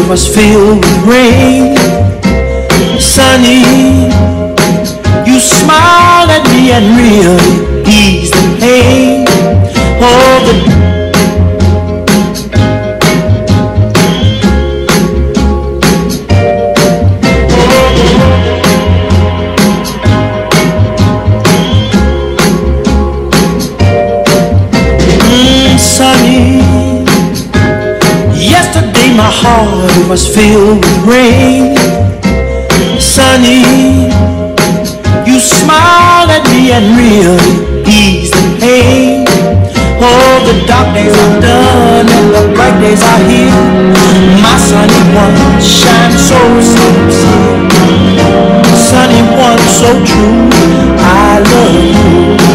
was filled with rain. Sunny, you smiled at me and really eased the pain. Oh, the sunny, yesterday my heart was filled with rain. Sunny, you smiled at me and really eased the pain. Oh, the dark days are done and the bright days are here. My sunny one shines so sincere. Sunny one so true, I love you.